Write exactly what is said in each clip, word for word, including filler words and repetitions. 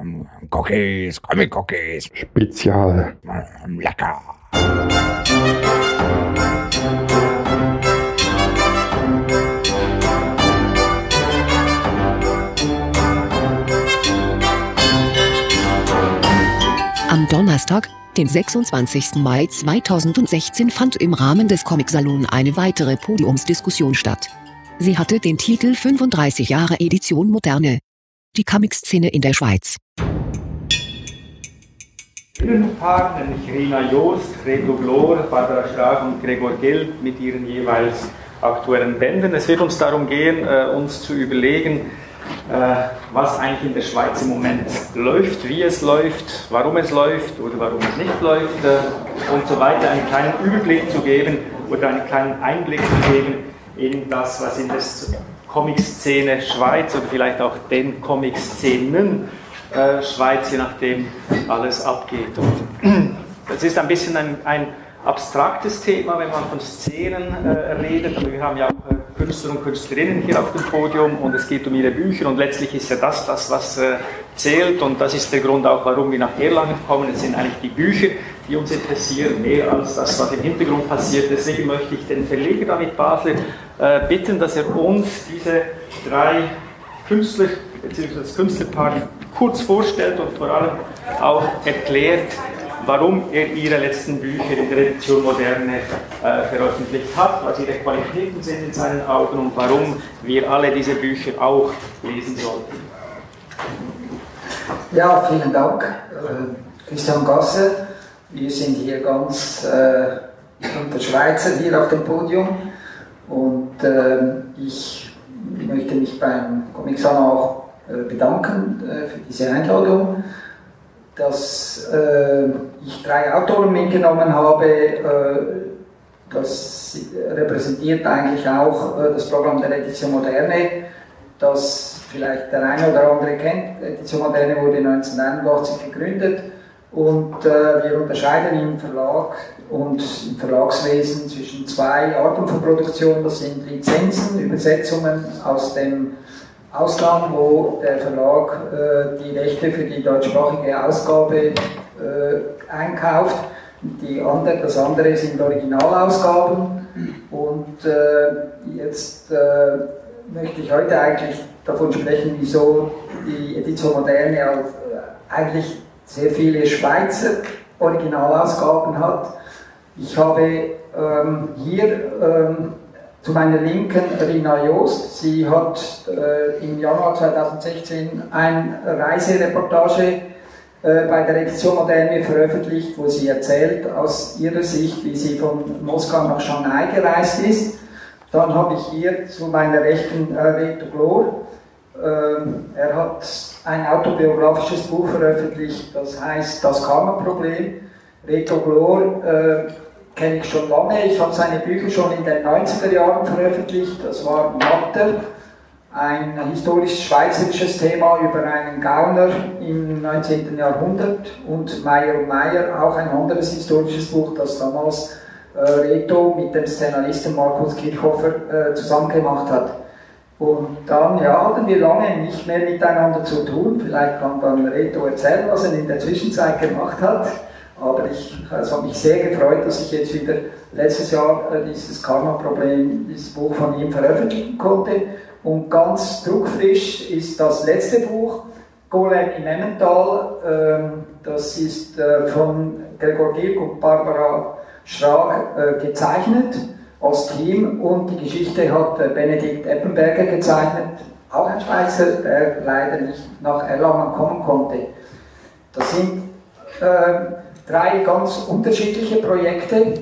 Cookies, Comic-Cookies. Spezial. Lecker. Am Donnerstag, den sechsundzwanzigsten Mai zweitausendsechzehn, fand im Rahmen des Comic-Salon eine weitere Podiumsdiskussion statt. Sie hatte den Titel fünfunddreißig Jahre Edition Moderne. Die Comic-Szene in der Schweiz. Guten Tag, nämlich Rina Joost, Reto Glor, Barbara Strag und Gregor Gill mit ihren jeweils aktuellen Bänden. Es wird uns darum gehen, uns zu überlegen, was eigentlich in der Schweiz im Moment läuft, wie es läuft, warum es läuft oder warum es nicht läuft und so weiter, einen kleinen Überblick zu geben oder einen kleinen Einblick zu geben in das, was in der Comic-Szene Schweiz oder vielleicht auch den Comic-Szenen äh, Schweiz, je nachdem, alles abgeht. Und das ist ein bisschen ein, ein abstraktes Thema, wenn man von Szenen äh, redet. Und wir haben ja auch äh, Künstler und Künstlerinnen hier auf dem Podium und es geht um ihre Bücher und letztlich ist ja das, das was äh, zählt und das ist der Grund auch, warum wir nach Erlangen kommen. Es sind eigentlich die Bücher, die uns interessieren, mehr als das, was im Hintergrund passiert. Deswegen möchte ich den Verleger David Basler äh, bitten, dass er uns diese drei Künstler bzw. das Künstlerpaar kurz vorstellt und vor allem auch erklärt, warum er ihre letzten Bücher in der Edition Moderne äh, veröffentlicht hat, was ihre Qualitäten sind in seinen Augen und warum wir alle diese Bücher auch lesen sollten. Ja, vielen Dank, äh, Christian Gasser. Wir sind hier ganz äh, unter Schweizer hier auf dem Podium und äh, ich möchte mich beim Comic-Salon auch äh, bedanken äh, für diese Einladung. Dass äh, ich drei Autoren mitgenommen habe, äh, das repräsentiert eigentlich auch äh, das Programm der Edition Moderne, das vielleicht der eine oder andere kennt. Edition Moderne wurde neunzehnhunderteinundachtzig gegründet und äh, wir unterscheiden im Verlag und im Verlagswesen zwischen zwei Arten von Produktion. Das sind Lizenzen, Übersetzungen aus dem Ausland, wo der Verlag äh, die Rechte für die deutschsprachige Ausgabe äh, einkauft. Die andere, das andere sind Originalausgaben. Und äh, jetzt äh, möchte ich heute eigentlich davon sprechen, wieso die Edition Moderne auch, äh, eigentlich sehr viele Schweizer Originalausgaben hat. Ich habe ähm, hier ähm, zu meiner Linken Rina Joost. Sie hat äh, im Januar zweitausendsechzehn eine Reisereportage äh, bei der Edition Moderne veröffentlicht, wo sie erzählt aus ihrer Sicht, wie sie von Moskau nach Shanghai gereist ist. Dann habe ich hier zu meiner Rechten äh, Reto Glor. Ähm, er hat ein autobiografisches Buch veröffentlicht, das heißt Das Karma-Problem. Reto Glor äh, kenne ich schon lange. Ich habe seine Bücher schon in den neunziger Jahren veröffentlicht. Das war Matter, ein historisch-schweizerisches Thema über einen Gauner im neunzehnten Jahrhundert, und Meyer und Meyer, auch ein anderes historisches Buch, das damals äh, Reto mit dem Szenaristen Markus Kirchhofer äh, zusammen gemacht hat. Und dann ja, hatten wir lange nicht mehr miteinander zu tun. Vielleicht kann dann Reto erzählen, was er in der Zwischenzeit gemacht hat. Aber ich, es hat mich sehr gefreut, dass ich jetzt wieder letztes Jahr äh, dieses Karma-Problem, dieses Buch von ihm veröffentlichen konnte. Und ganz druckfrisch ist das letzte Buch, Golem im Emmental. Ähm, das ist äh, von Gregor Gill und Barbara Strag äh, gezeichnet als Team. Und die Geschichte hat äh, Benedikt Eppenberger gezeichnet, auch ein Schweizer, der leider nicht nach Erlangen kommen konnte. Das sind äh, drei ganz unterschiedliche Projekte, äh,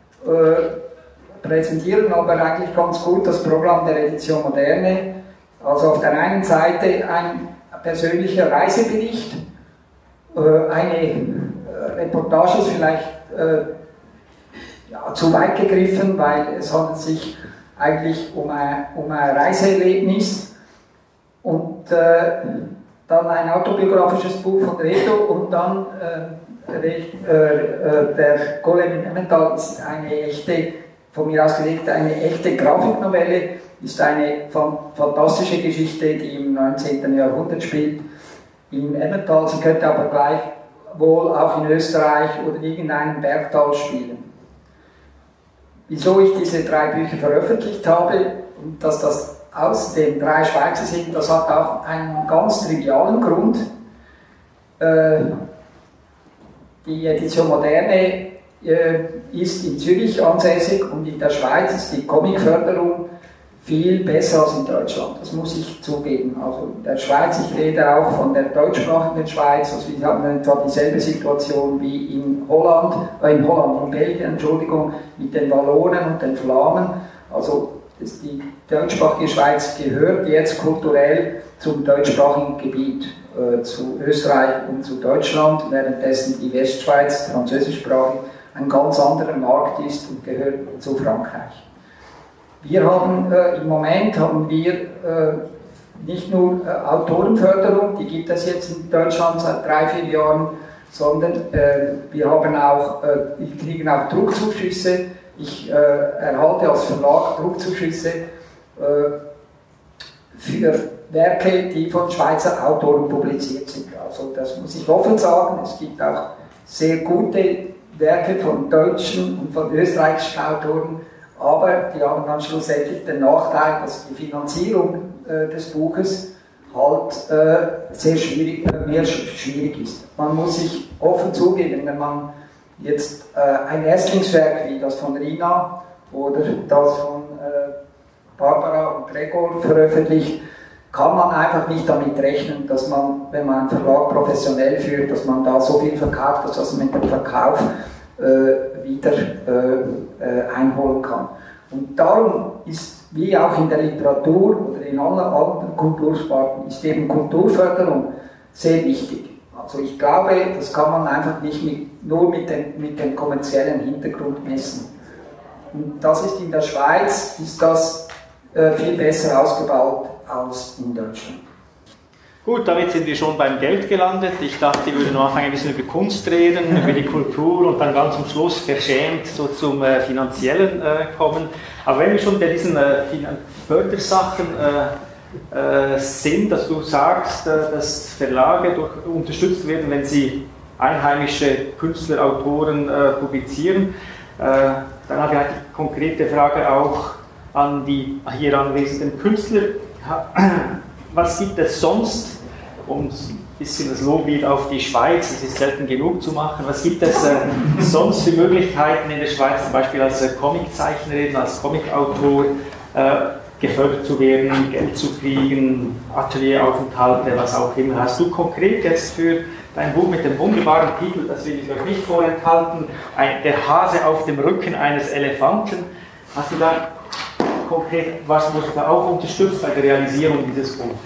präsentieren aber eigentlich ganz gut das Programm der Edition Moderne. Also auf der einen Seite ein persönlicher Reisebericht, äh, eine äh, Reportage ist vielleicht äh, ja, zu weit gegriffen, weil es handelt sich eigentlich um ein, um ein Reiseerlebnis, und äh, dann ein autobiografisches Buch von Reto und dann äh, Recht, äh, äh, der Golem im Emmental ist eine echte, von mir ausgelegt, eine echte Grafiknovelle, ist eine fantastische Geschichte, die im neunzehnten Jahrhundert spielt, im Emmental, sie könnte aber gleichwohl auch in Österreich oder irgendeinem Bergtal spielen. Wieso ich diese drei Bücher veröffentlicht habe und dass das außerdem drei Schweizer sind, das hat auch einen ganz trivialen Grund. Äh, die Edition Moderne äh, ist in Zürich ansässig und in der Schweiz ist die Comicförderung viel besser als in Deutschland, das muss ich zugeben. Also in der Schweiz, ich rede auch von der deutschsprachigen Schweiz, also wir haben etwa dieselbe Situation wie in Holland, äh in Holland, in Belgien, Entschuldigung, mit den Wallonen und den Flamen. Also das, die deutschsprachige Schweiz gehört jetzt kulturell zum deutschsprachigen Gebiet, äh, zu Österreich und zu Deutschland, währenddessen die Westschweiz, französischsprachig, ein ganz anderer Markt ist und gehört zu Frankreich. Wir haben äh, im Moment haben wir äh, nicht nur äh, Autorenförderung, die gibt es jetzt in Deutschland seit drei, vier Jahren, sondern äh, wir haben auch, äh, wir kriegen auch Druckzuschüsse. Ich äh, erhalte als Verlag Druckzuschüsse äh, für Werke, die von Schweizer Autoren publiziert sind. Also das muss ich offen sagen, es gibt auch sehr gute Werke von deutschen und von österreichischen Autoren, aber die haben dann schlussendlich den Nachteil, dass die Finanzierung äh, des Buches halt äh, sehr schwierig, äh, mehr schwierig ist. Man muss sich offen zugeben, wenn man jetzt äh, ein Erstlingswerk wie das von Rina oder das von äh, Barbara und Gregor veröffentlicht, kann man einfach nicht damit rechnen, dass man, wenn man einen Verlag professionell führt, dass man da so viel verkauft, dass man mit dem Verkauf äh, wieder äh, äh, einholen kann. Und darum ist, wie auch in der Literatur oder in allen anderen Kultursparten, ist eben Kulturförderung sehr wichtig. Also ich glaube, das kann man einfach nicht mit, nur mit dem, mit dem kommerziellen Hintergrund messen. Und das ist in der Schweiz, ist das äh, viel besser ausgebaut als in Deutschland. Gut, damit sind wir schon beim Geld gelandet. Ich dachte, wir würden am Anfang ein bisschen über Kunst reden, über die Kultur und dann ganz zum Schluss verschämt so zum äh, Finanziellen äh, kommen. Aber wenn wir schon bei diesen äh, Fördersachen äh, äh, sind, dass du sagst, äh, dass Verlage durch, unterstützt werden, wenn sie einheimische Künstler, Autoren äh, publizieren, äh, dann habe ich halt die konkrete Frage auch an die hier anwesenden Künstler. Was gibt es sonst, um ein bisschen das Loblied auf die Schweiz, es ist selten genug zu machen, was gibt es äh, sonst für Möglichkeiten in der Schweiz, zum Beispiel als äh, Comiczeichnerin, als Comicautor äh, gefördert zu werden, Geld zu kriegen, Atelieraufenthalte, was auch immer. Hast du konkret jetzt für dein Buch mit dem wunderbaren Titel, das will ich euch nicht vorenthalten, ein, der Hase auf dem Rücken eines Elefanten, hast du da konkret, was wurde da auch unterstützt bei der Realisierung dieses Buches?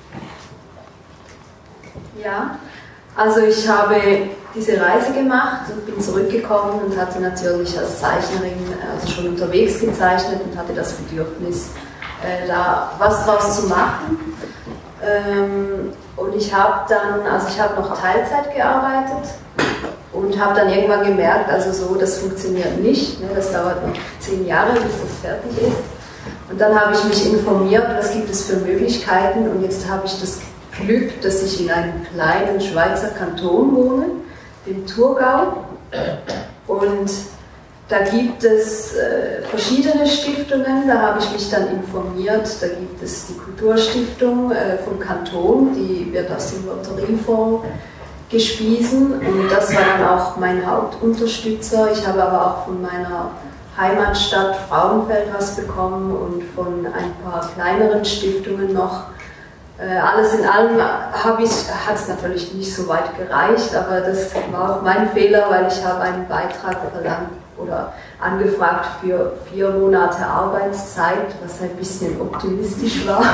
Ja, also ich habe diese Reise gemacht und bin zurückgekommen und hatte natürlich als Zeichnerin also schon unterwegs gezeichnet und hatte das Bedürfnis, äh, da was draus zu machen. Ähm, und ich habe dann, also ich habe noch Teilzeit gearbeitet und habe dann irgendwann gemerkt, also so, das funktioniert nicht, ne, das dauert noch zehn Jahre, bis das fertig ist. Und dann habe ich mich informiert, was gibt es für Möglichkeiten, und jetzt habe ich das Glück, dass ich in einem kleinen Schweizer Kanton wohne, dem Thurgau, und da gibt es äh, verschiedene Stiftungen, da habe ich mich dann informiert, da gibt es die Kulturstiftung äh, vom Kanton, die wird aus dem Lotteriefonds gespiesen, und das war dann auch mein Hauptunterstützer. Ich habe aber auch von meiner Heimatstadt Frauenfeld was bekommen und von ein paar kleineren Stiftungen noch. Äh, alles in allem hat es natürlich nicht so weit gereicht, aber das war auch mein Fehler, weil ich habe einen Beitrag verlangt oder angefragt für vier Monate Arbeitszeit, was ein bisschen optimistisch war.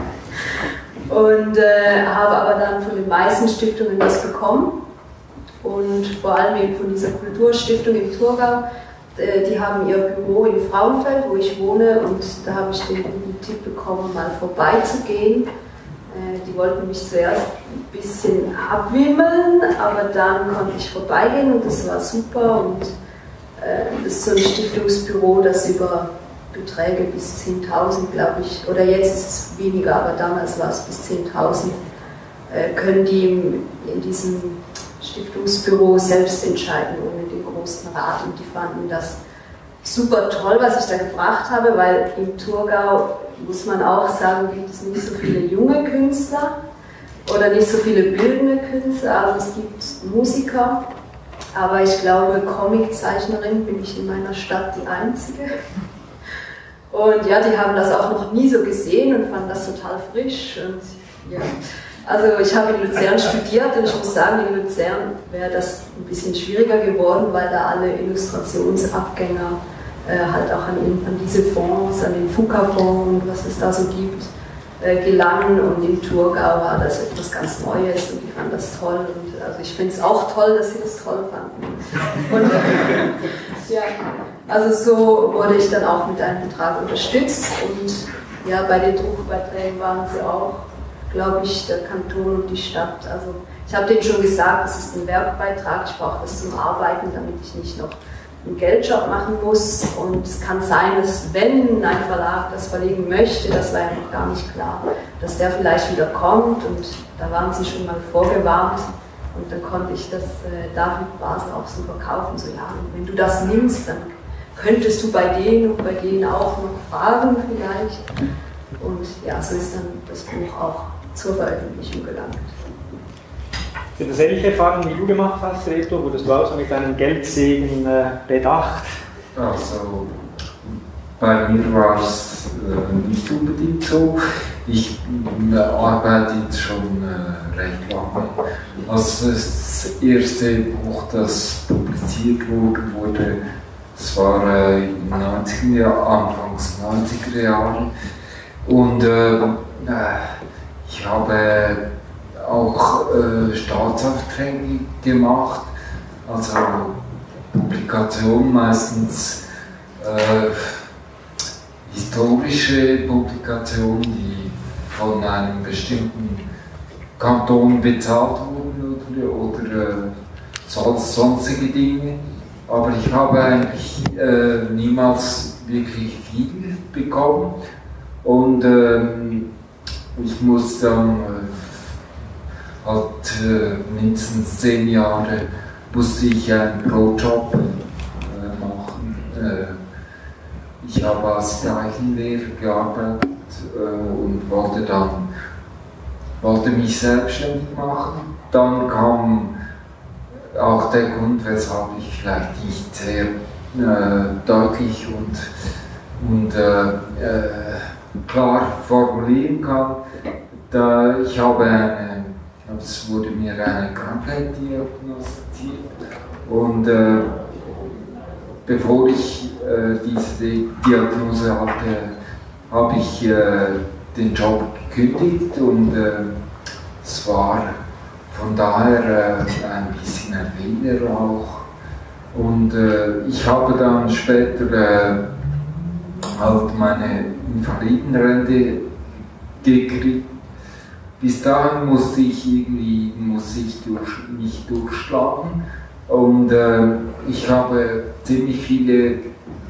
Und äh, habe aber dann von den meisten Stiftungen was bekommen, und vor allem eben von dieser Kulturstiftung im Thurgau. Die haben ihr Büro in Frauenfeld, wo ich wohne, und da habe ich den guten Tipp bekommen, mal vorbeizugehen. Die wollten mich zuerst ein bisschen abwimmeln, aber dann konnte ich vorbeigehen und das war super. Und das ist so ein Stiftungsbüro, das über Beträge bis zehntausend, glaube ich, oder jetzt ist es weniger, aber damals war es bis zehntausend äh, können die in, in diesem Stiftungsbüro selbst entscheiden, ohne den großen Rat. Und die fanden das super toll, was ich da gebracht habe, weil im Thurgau, muss man auch sagen, gibt es nicht so viele junge Künstler oder nicht so viele bildende Künstler, also es gibt Musiker, aber ich glaube, Comiczeichnerin bin ich in meiner Stadt die Einzige. Und ja, die haben das auch noch nie so gesehen und fanden das total frisch. Und, ja. Also ich habe in Luzern studiert und ich muss sagen, in Luzern wäre das ein bisschen schwieriger geworden, weil da alle Illustrationsabgänger äh, halt auch an, an diese Fonds, an den Foucault-Fonds und was es da so gibt, äh, gelangen. Und im Thurgau war das etwas ganz Neues und die fanden das toll. Und also ich finde es auch toll, dass sie das toll fanden. Und, ja, also so wurde ich dann auch mit einem Betrag unterstützt und ja, bei den Druckbeiträgen waren sie auch, glaube ich, der Kanton und die Stadt. Also ich habe denen schon gesagt, das ist ein Werkbeitrag, ich brauche das zum Arbeiten, damit ich nicht noch einen Geldjob machen muss. Und es kann sein, dass wenn ein Verlag das verlegen möchte, das war ja noch gar nicht klar, dass der vielleicht wieder kommt und da waren sie schon mal vorgewarnt. Und dann konnte ich das äh, David Basel auch so verkaufen, so ja, wenn du das nimmst, dann könntest du bei denen und bei denen auch noch fragen vielleicht. Und ja, so ist dann das Buch auch zur Veröffentlichung gelangt. Sind das ähnliche Erfahrungen, wie du gemacht hast, Reto? Wurdest du auch so mit einem Geldsegen äh, bedacht? Also, bei mir war es äh, nicht unbedingt so. Ich äh, arbeite jetzt schon äh, recht lange. Also das erste Buch, das publiziert wurde, wurde das war äh, in den neunziger Jahren, Anfangs neunziger Jahren. Und äh, ich habe auch äh, Staatsaufträge gemacht, also Publikationen, meistens äh, historische Publikationen, die von einem bestimmten Kanton bezahlt wurden oder, oder äh, sonst, sonstige Dinge. Aber ich habe eigentlich äh, niemals wirklich viel bekommen und ähm, ich muss dann äh, halt äh, mindestens zehn Jahre musste ich einen Pro-Job äh, machen. Äh, ich habe als Zeichenlehrer gearbeitet äh, und wollte dann wollte mich selbstständig machen. Dann kam auch der Grund, weshalb ich vielleicht nicht sehr äh, deutlich und, und äh, äh, klar formulieren kann. Da ich habe eine, es wurde mir eine Krankheit diagnostiziert und äh, bevor ich äh, diese Diagnose hatte, habe ich äh, den Job gekündigt und äh, es war von daher äh, ein bisschen ein Fehler auch. Und äh, ich habe dann später äh, halt meine Invalidenrente gekriegt. Bis dahin musste ich irgendwie muss ich durch, mich durchschlagen. Und äh, ich habe ziemlich viele, äh,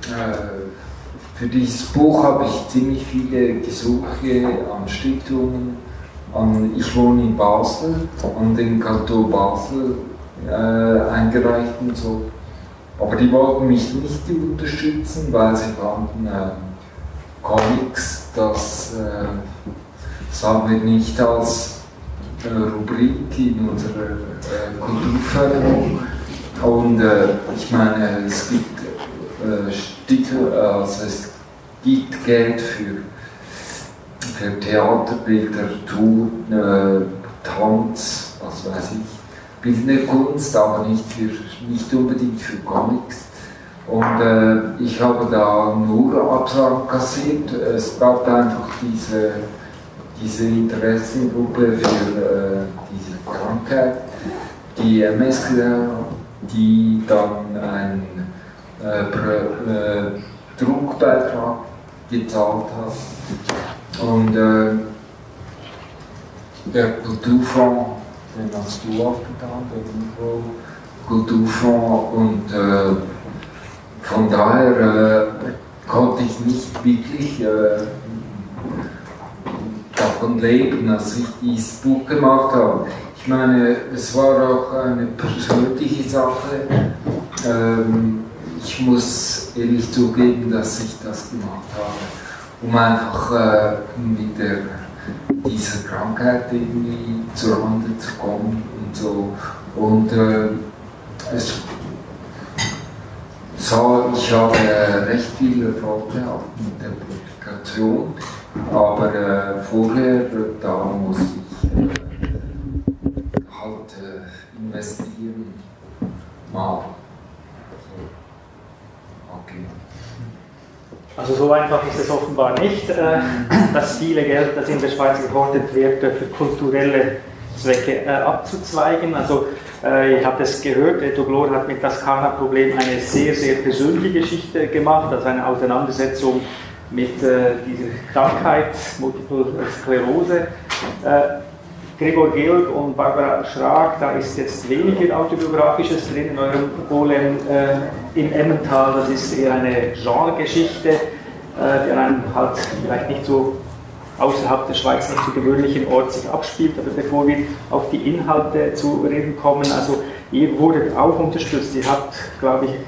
für dieses Buch habe ich ziemlich viele Gesuche an Stiftungen. Ich wohne in Basel, an den Kanton Basel äh, eingereicht und so. Aber die wollten mich nicht unterstützen, weil sie fanden, äh, Comics, das, äh, das haben wir nicht als äh, Rubrik in unserer äh, Kulturförderung. Und äh, ich meine, es gibt, äh, Stiche, also es gibt Geld für für Theater, Literatur, äh, Tanz, was weiß ich, bildende Kunst, aber nicht, für, nicht unbedingt für Comics. Und äh, ich habe da nur Absagen kassiert. Es gab einfach diese, diese Interessengruppe für äh, diese Krankheit, die M S G, die dann einen äh, äh, Druckbeitrag gezahlt hat. Und äh, der Kulturfonds, den hast du aufgetan, der Kulturfonds, und äh, von daher äh, konnte ich nicht wirklich äh, davon leben, als ich dieses Buch gemacht habe. Ich meine, es war auch eine persönliche Sache. Ähm, ich muss ehrlich zugeben, dass ich das gemacht habe, um einfach äh, mit der, dieser Krankheit irgendwie zur Rande zu kommen und so. Und äh, es, so, ich habe äh, recht viel Erfolg gehabt mit der Publikation, aber äh, vorher, da musste ich äh, halt äh, investieren. Mal. Okay. Also so einfach ist es offenbar nicht, äh, das viele Geld, das in der Schweiz gehortet wird, für kulturelle Zwecke äh, abzuzweigen. Also äh, ich habe das gehört, Reto Glor hat mit das Kana-Problem eine sehr, sehr persönliche Geschichte gemacht, also eine Auseinandersetzung mit äh, dieser Krankheit, Multiple Sklerose. Äh, Gregor Georg und Barbara Schrag, da ist jetzt weniger Autobiografisches drin in eurem Golem äh, im Emmental. Das ist eher eine Genregeschichte, äh, die an einem halt vielleicht nicht so außerhalb der Schweiz nicht so gewöhnlichen Ort sich abspielt. Aber bevor wir auf die Inhalte zu reden kommen, also ihr wurdet auch unterstützt. Ihr habt, glaube ich,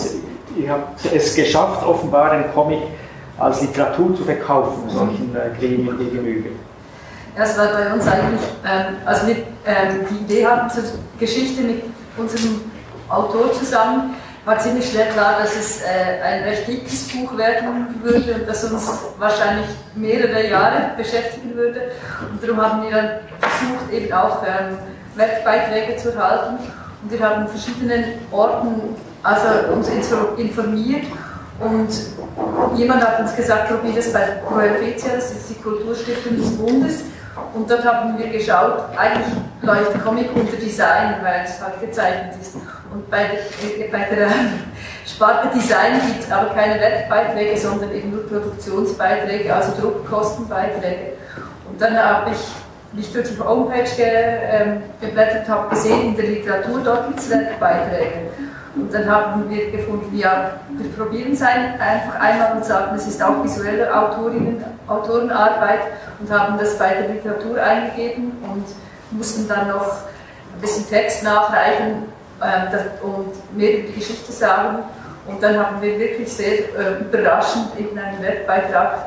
ihr habt es geschafft, offenbar einen Comic als Literatur zu verkaufen, solchen äh, Gremien gegenüber. Ja, es war bei uns eigentlich, ähm, also wir ähm, die Idee hatten zur Geschichte mit unserem Autor zusammen, war ziemlich schnell klar, dass es äh, ein recht dickes Buch werden würde und das uns wahrscheinlich mehrere Jahre beschäftigen würde. Und darum haben wir dann versucht, eben auch ähm, Werkbeiträge zu erhalten. Und wir haben an verschiedenen Orten also uns informiert. Und jemand hat uns gesagt, probier das bei Pro Helvetia, das ist die Kulturstiftung des Bundes. Und dort haben wir geschaut, eigentlich läuft Comic unter Design, weil es halt gezeichnet ist. Und bei der, bei der Sparte Design gibt es aber keine Werkbeiträge, sondern eben nur Produktionsbeiträge, also Druckkostenbeiträge. Und dann habe ich, wie ich durch die Homepage ge, ähm, geblättert habe, gesehen, in der Literatur dort gibt es Werkbeiträge. Und dann haben wir gefunden, ja, wir probieren es einfach einmal und sagen, es ist auch visuelle Autorinnen, Autorenarbeit und haben das bei der Literatur eingegeben und mussten dann noch ein bisschen Text nachreichen äh, das, und mehr über die Geschichte sagen. Und dann haben wir wirklich sehr äh, überraschend eben einen Werkbeitrag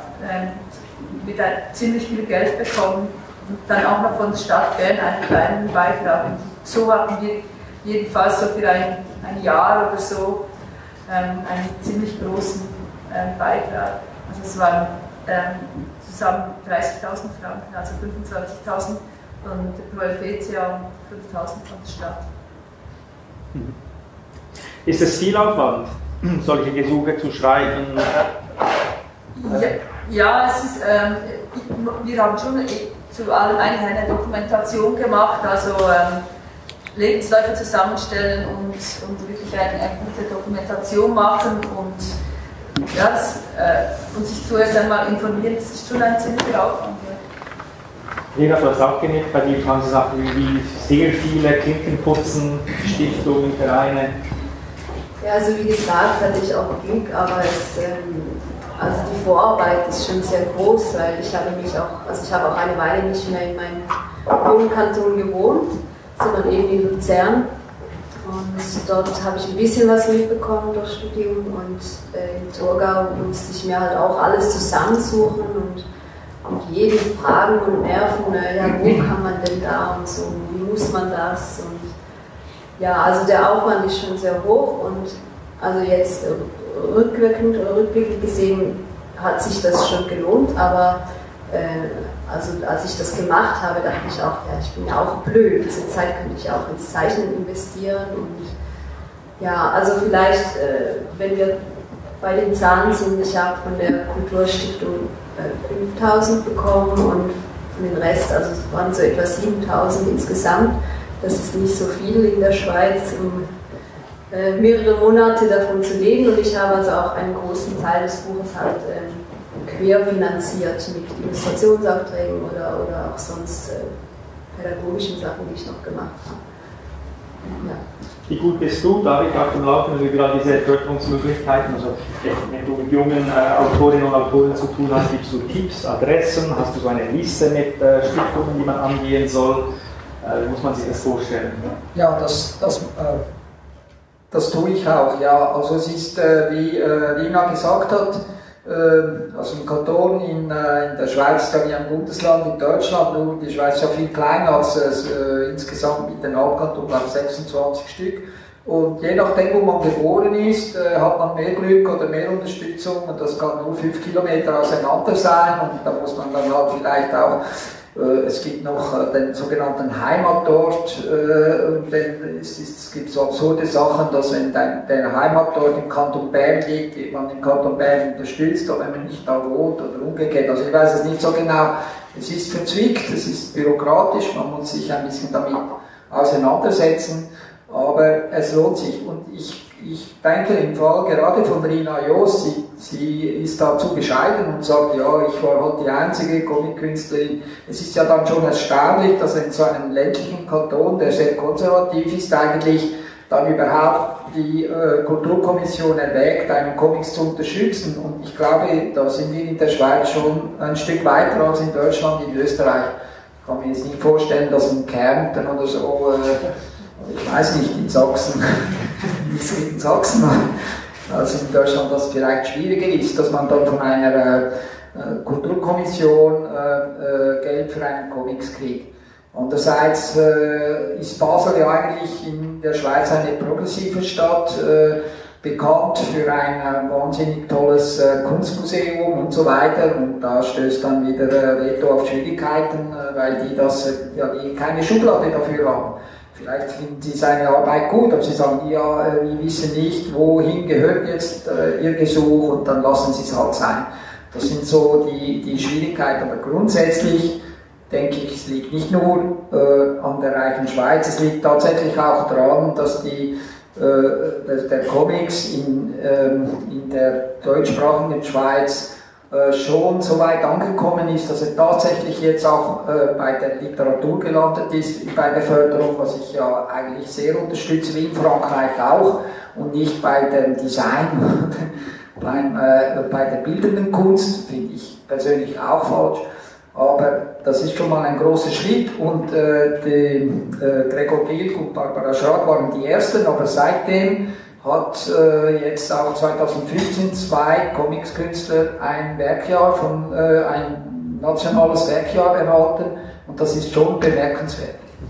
äh, mit ein, ziemlich viel Geld bekommen und dann auch noch von der Stadt Bern einen kleinen Beitrag. Und so haben wir jedenfalls so für ein, ein Jahr oder so ähm, einen ziemlich großen ähm, Beitrag. Also es waren ähm, zusammen dreißigtausend Franken, also fünfundzwanzigtausend von der Pro Helvetia und fünftausend von der Stadt. Ist es viel Aufwand, solche Gesuche zu schreiben? Ja, ja es ist, ähm, wir haben schon zu allem eigentlich eine Dokumentation gemacht, also ähm, Lebensläufe zusammenstellen und, und wirklich eine, eine gute Dokumentation machen und, ja, das, äh, und sich zuerst einmal informieren, das ist schon ein ziemlicher Aufwand. Lena, du hast auch genickt, bei dir kamen so Sachen wie sehr viele Klinkenputzen, Stiftungen, Vereine. Ja, also wie gesagt, hatte ich auch Glück, aber es, ähm, also die Vorarbeit ist schon sehr groß, weil ich habe mich auch, also ich habe auch eine Weile nicht mehr in meinem Wohnkanton gewohnt, sondern eben in Luzern. Und dort habe ich ein bisschen was mitbekommen durch Studium und äh, in Thurgau musste ich mir halt auch alles zusammensuchen und, und jeden fragen und nerven, äh, ja, wo kann man denn da und so, wie muss man das? Und ja, also der Aufwand ist schon sehr hoch und also jetzt äh, rückwirkend oder rückblickend gesehen hat sich das schon gelohnt, aber äh, also als ich das gemacht habe, dachte ich auch, ja, ich bin ja auch blöd, diese Zeit könnte ich auch ins Zeichnen investieren und ja, also vielleicht, äh, wenn wir bei den Zahlen sind, ich habe von der Kulturstiftung äh, fünftausend bekommen und von den Rest, also es waren so etwa siebentausend insgesamt, das ist nicht so viel in der Schweiz, um äh, mehrere Monate davon zu leben und ich habe also auch einen großen Teil des Buches halt ähm, querfinanziert mit Illustrationsaufträgen oder, oder auch sonst äh, pädagogischen Sachen, die ich noch gemacht habe. Ja. Wie gut bist du, David, auf dem Laufenden über all diese Förderungsmöglichkeiten? Also wenn du mit jungen äh, Autorinnen und Autoren zu tun hast, gibst du Tipps, Adressen, hast du so eine Liste mit äh, Stiftungen, die man angehen soll? Äh, wie muss man sich das vorstellen? Ja, das, das, äh, das tue ich auch. Ja. Also es ist, äh, wie äh, Lina gesagt hat, äh, also ein Kanton in, äh, in der Schweiz ist ja wie ein Bundesland in Deutschland, nur die Schweiz ist ja viel kleiner als äh, insgesamt mit den Hauptkantonen, glaube sechsundzwanzig Stück. Und je nachdem, wo man geboren ist, äh, hat man mehr Glück oder mehr Unterstützung, und das kann nur fünf Kilometer auseinander sein, und da muss man dann halt vielleicht auch, äh, es gibt noch äh, den sogenannten Heimatort, äh, und dann ist, ist, es gibt so absurde Sachen, dass wenn dein, der Heimatort im Kanton Bern liegt, wird man im Kanton Bern unterstützt, aber wenn man nicht da wohnt oder umgekehrt, also ich weiß es nicht so genau, es ist verzwickt, es ist bürokratisch, man muss sich ein bisschen damit auseinandersetzen. Aber es lohnt sich, und ich, ich denke im Fall gerade von Rina Joost, sie, sie ist da zu bescheiden und sagt, ja, ich war halt die einzige Comic-Künstlerin. Es ist ja dann schon erstaunlich, dass in so einem ländlichen Kanton, der sehr konservativ ist, eigentlich dann überhaupt die äh, Kulturkommission erwägt, einen Comics zu unterstützen. Und ich glaube, da sind wir in der Schweiz schon ein Stück weiter als in Deutschland, in Österreich. Ich kann mir jetzt nicht vorstellen, dass in Kärnten oder so, äh, ich weiß nicht, in Sachsen, nicht in Sachsen, also in Deutschland das vielleicht schwieriger ist, dass man dann von einer äh, Kulturkommission äh, Geld für einen Comics kriegt. Andererseits äh, ist Basel ja eigentlich in der Schweiz eine progressive Stadt, äh, bekannt für ein äh, wahnsinnig tolles äh, Kunstmuseum und so weiter, und da stößt dann wieder äh, Reto auf Schwierigkeiten, äh, weil die, das, äh, ja, die keine Schublade dafür haben. Vielleicht finden Sie seine Arbeit gut, aber Sie sagen, ja, wir wissen nicht, wohin gehört jetzt äh, Ihr Gesuch, und dann lassen Sie es halt sein. Das sind so die, die Schwierigkeiten, aber grundsätzlich denke ich, es liegt nicht nur äh, an der reichen Schweiz, es liegt tatsächlich auch daran, dass die, äh, der Comics in, ähm, in der deutschsprachigen Schweiz schon so weit angekommen ist, dass er tatsächlich jetzt auch äh, bei der Literatur gelandet ist, bei der Förderung, was ich ja eigentlich sehr unterstütze, wie in Frankreich auch, und nicht bei dem Design, beim, äh, bei der bildenden Kunst, finde ich persönlich auch falsch, aber das ist schon mal ein großer Schritt, und äh, die, äh, Gregor Gilg und Barbara Schrag waren die Ersten, aber seitdem hat äh, jetzt auch zweitausendfünfzehn zwei Comicskünstler ein Werkjahr von, äh, ein nationales Werkjahr erhalten, und das ist schon bemerkenswert.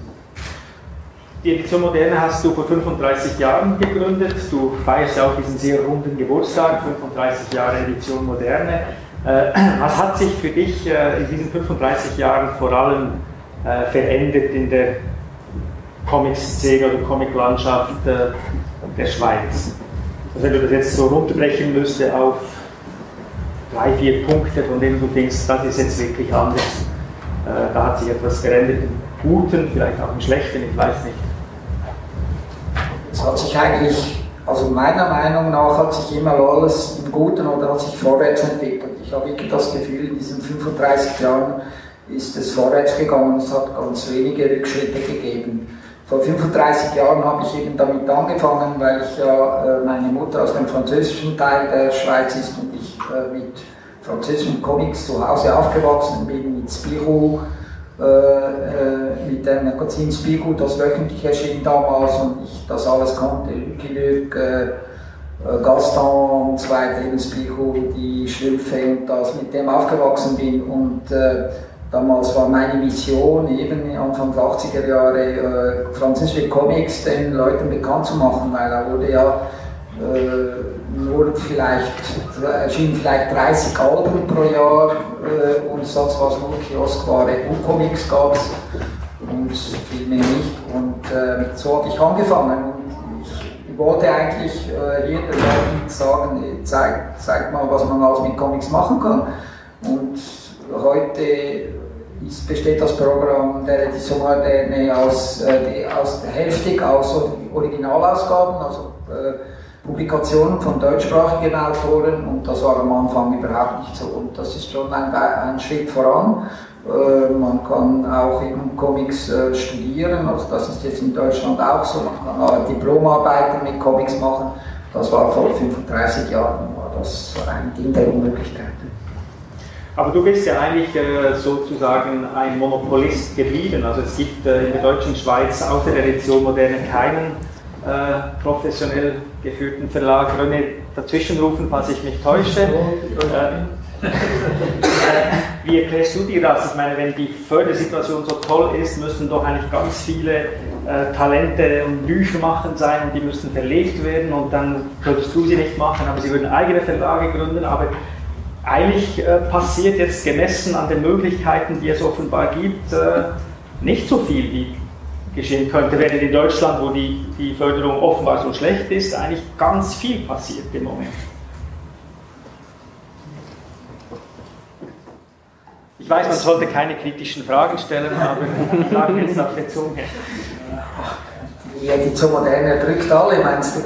Die Edition Moderne hast du vor fünfunddreißig Jahren gegründet, du feierst ja auch diesen sehr runden Geburtstag, fünfunddreißig Jahre Edition Moderne. Äh, was hat sich für dich äh, in diesen fünfunddreißig Jahren vor allem äh, verändert in der Comic-Szene oder Comic-Landschaft äh, der Schweiz? Also wenn du das jetzt so runterbrechen müsste auf drei, vier Punkte, von denen du denkst, das ist jetzt wirklich anders, äh, da hat sich etwas verändert, im Guten, vielleicht auch im Schlechten, ich weiß nicht. Es hat sich eigentlich, also meiner Meinung nach, hat sich immer alles im Guten oder hat sich vorwärts entwickelt. Ich habe wirklich das Gefühl, in diesen fünfunddreißig Jahren ist es vorwärts gegangen, es hat ganz wenige Rückschritte gegeben. Vor fünfunddreißig Jahren habe ich eben damit angefangen, weil ich ja, äh, meine Mutter aus dem französischen Teil der Schweiz ist und ich äh, mit französischen Comics zu Hause aufgewachsen bin, mit Spirou, äh, äh, mit dem Magazin Spirou, das wöchentlich erschien damals, und ich das alles kannte, Lucky Luke, äh, Gaston und so weiter, eben Spirou, die Schlümpfe, und das mit dem aufgewachsen bin, und äh, damals war meine Mission, eben Anfang der achtziger Jahre äh, französische Comics den Leuten bekannt zu machen, weil da wurde ja äh, nur vielleicht, erschienen vielleicht dreißig Alben pro Jahr äh, und sonst was nur Kioskware und Comics gab es und viel mehr nicht. Und äh, so habe ich angefangen. Und ich wollte eigentlich äh, hier den Leuten sagen, zeigt zeig mal, was man alles mit Comics machen kann. Und heute ist, besteht das Programm der Edition Moderne aus, äh, aus hälftig aus Originalausgaben, also äh, Publikationen von deutschsprachigen Autoren, und das war am Anfang überhaupt nicht so, und das ist schon ein, ein Schritt voran. Äh, man kann auch eben Comics äh, studieren, also das ist jetzt in Deutschland auch so, man kann auch Diplomarbeiten mit Comics machen. Das war vor fünfunddreißig Jahren, war das ein Ding der Unmöglichkeit. Aber du bist ja eigentlich äh, sozusagen ein Monopolist geblieben. Also es gibt äh, in der deutschen Schweiz außer der Edition Moderne keinen äh, professionell geführten Verlag. René, dazwischenrufen, falls ich mich täusche. Äh, äh, wie erklärst du dir das? Ich meine, wenn die Fördersituation so toll ist, müssen doch eigentlich ganz viele äh, Talente und Bücher machen sein und die müssen verlegt werden und dann würdest du sie nicht machen, aber sie würden eigene Verlage gründen. Aber eigentlich äh, passiert jetzt gemessen an den Möglichkeiten, die es offenbar gibt, äh, nicht so viel, wie geschehen könnte, während in Deutschland, wo die, die Förderung offenbar so schlecht ist, eigentlich ganz viel passiert im Moment. Ich weiß, man sollte keine kritischen Fragen stellen, aber ich lag jetzt auf der Zunge. Die Edition Moderne drückt alle, meinst du?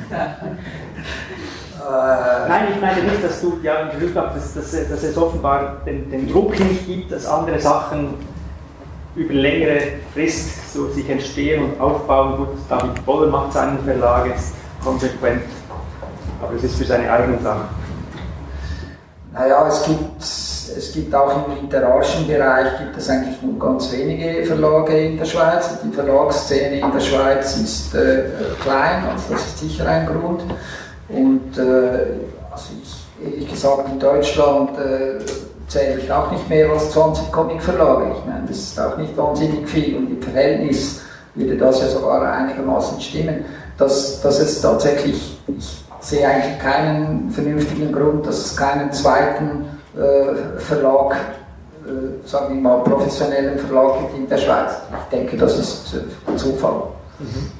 Nein, ich meine nicht, dass du ja im Gefühl hast, dass, dass, dass es offenbar den, den Druck nicht gibt, dass andere Sachen über längere Frist so sich entstehen und aufbauen. Gut, David Boller macht seinen Verlag jetzt konsequent, aber es ist für seine eigenen Sachen. Naja, es gibt, es gibt auch im literarischen Bereich gibt es eigentlich nur ganz wenige Verlage in der Schweiz. Die Verlagsszene in der Schweiz ist äh, klein, also das ist sicher ein Grund. Und äh, also ich, ehrlich gesagt, in Deutschland äh, zähle ich auch nicht mehr als zwanzig Comic-Verlage. Ich meine, das ist auch nicht wahnsinnig viel und im Verhältnis würde das ja sogar einigermaßen stimmen, dass, dass es tatsächlich, ich sehe eigentlich keinen vernünftigen Grund, dass es keinen zweiten äh, Verlag, äh, sagen wir mal professionellen Verlag gibt in der Schweiz. Ich denke, das ist äh, Zufall. Mhm.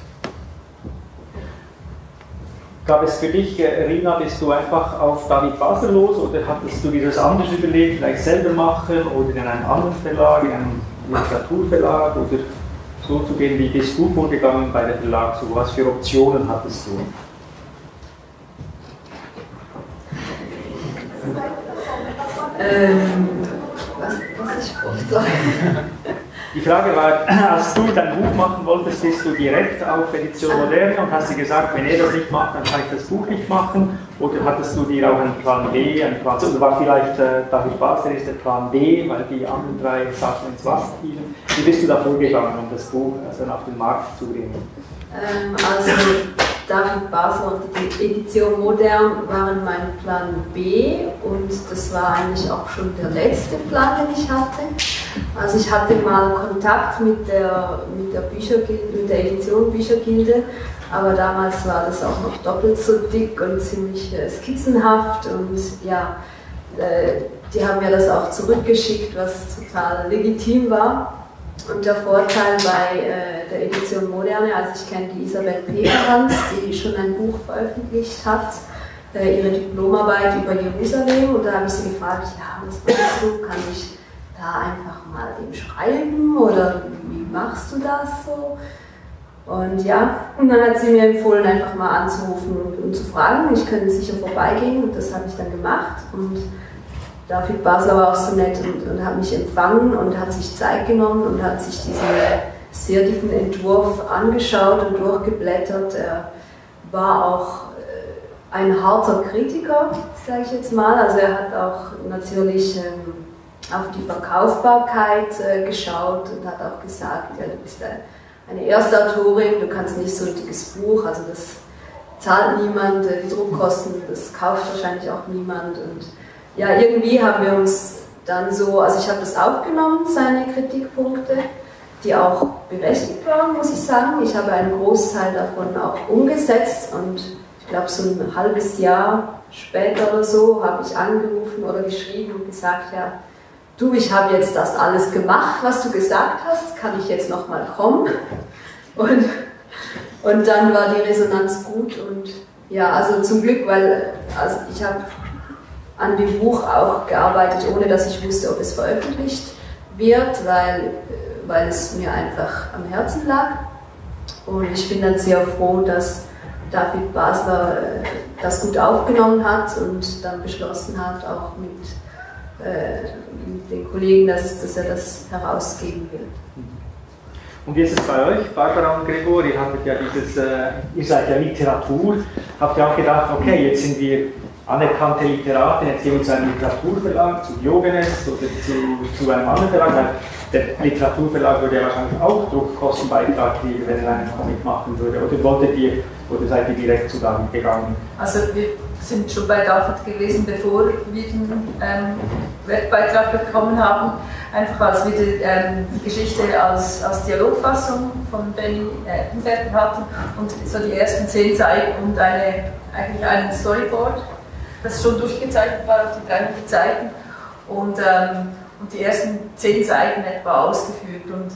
Gab es für dich, Rina, bist du einfach auf David Basler los oder hattest du dir das anders überlegt, vielleicht selber machen oder in einem anderen Verlag, in einem Literaturverlag oder so zu gehen? Wie bist du vorgegangen bei der Verlagssuche? Was für Optionen hattest du? Ähm, was, was ich vorgeschlagen. Die Frage war, als du dein Buch machen wolltest, bist du direkt auf Edition Moderne und hast dir gesagt, wenn er das nicht macht, dann kann ich das Buch nicht machen? Oder hattest du dir auch einen Plan B, einen Plan C? Oder war vielleicht äh, David Basler ist der Plan D, weil die anderen drei Sachen ins Wasser fielen? Wie bist du da vorgegangen, um das Buch äh, dann auf den Markt zu bringen? Ähm, also David Basler und die Edition Modern waren mein Plan B und das war eigentlich auch schon der letzte Plan, den ich hatte. Also ich hatte mal Kontakt mit der, mit der Büchergilde, mit der Edition Büchergilde, aber damals war das auch noch doppelt so dick und ziemlich äh, skizzenhaft und ja, äh, die haben mir das auch zurückgeschickt, was total legitim war. Und der Vorteil bei äh, der Edition Moderne, also ich kenne die Isabel Peterhans, die schon ein Buch veröffentlicht hat, äh, ihre Diplomarbeit über Jerusalem, und da habe ich sie gefragt, ja, was machst du, kann ich da einfach mal eben schreiben oder wie machst du das so? Und ja, und dann hat sie mir empfohlen, einfach mal anzurufen und, und zu fragen, ich könnte sicher vorbeigehen, und das habe ich dann gemacht. Und David Basler war auch so nett und, und hat mich empfangen und hat sich Zeit genommen und hat sich diesen sehr dicken Entwurf angeschaut und durchgeblättert. Er war auch äh, ein harter Kritiker, sage ich jetzt mal. Also er hat auch natürlich ähm, auf die Verkaufbarkeit äh, geschaut und hat auch gesagt, ja, du bist eine Erstautorin, du kannst nicht so ein dickes Buch, also das zahlt niemand, äh, die Druckkosten, das kauft wahrscheinlich auch niemand. Und ja, irgendwie haben wir uns dann so, also ich habe das aufgenommen, seine Kritikpunkte, die auch berechtigt waren, muss ich sagen. Ich habe einen Großteil davon auch umgesetzt und ich glaube so ein halbes Jahr später oder so habe ich angerufen oder geschrieben und gesagt, ja, du, ich habe jetzt das alles gemacht, was du gesagt hast, kann ich jetzt nochmal kommen? Und, und dann war die Resonanz gut und ja, also zum Glück, weil also ich habe an dem Buch auch gearbeitet, ohne dass ich wusste, ob es veröffentlicht wird, weil, weil es mir einfach am Herzen lag. Und ich bin dann sehr froh, dass David Basler das gut aufgenommen hat und dann beschlossen hat, auch mit äh, mit den Kollegen, dass, dass er das herausgeben will. Und wie ist es bei euch, Barbara und Gregor? Ihr hattet ja dieses, äh, ihr seid ja Literatur. Habt ihr auch gedacht, okay, jetzt sind wir anerkannte Literaten, jetzt gehen wir zu einem Literaturverlag, zu Diogenes oder zu, zu einem anderen Verlag, weil der Literaturverlag würde ja wahrscheinlich auch Druckkostenbeitrag kriegen, wenn er einen Comic machen würde. Oder wolltet ihr, oder seid ihr direkt zu David gegangen? Also wir sind schon bei David gewesen, bevor wir den ähm, Werkbeitrag bekommen haben, einfach als wir die, ähm, die Geschichte als, als Dialogfassung von Benny Eppenberger hatten und so die ersten zehn Seiten und eine, eigentlich ein Storyboard, das schon durchgezeichnet war auf die dreihundert Seiten und, ähm, und die ersten zehn Seiten etwa ausgeführt und